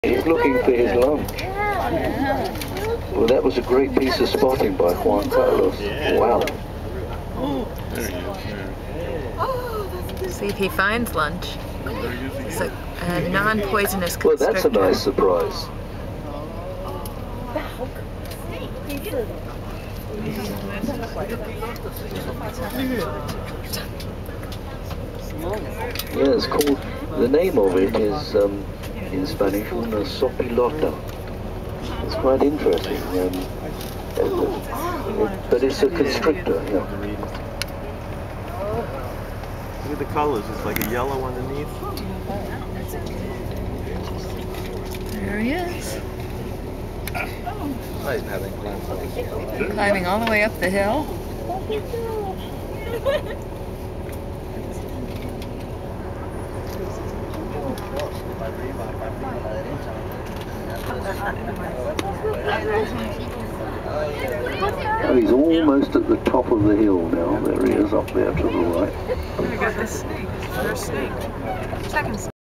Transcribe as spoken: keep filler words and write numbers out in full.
He's looking for his lunch. Well, that was a great piece of spotting by Juan Carlos. Wow. See if he finds lunch. It's a, a non-poisonous Well, constrictor. that's a nice surprise. Yeah, it's called, the name of it is, um, in Spanish, una sopilota. It's quite interesting. Um, it, but it's a constrictor, yeah. Look at the colors, it's like a yellow underneath. There he is. Climbing all the way up the hill. Oh, he's almost at the top of the hill now. There he is, up there to the right.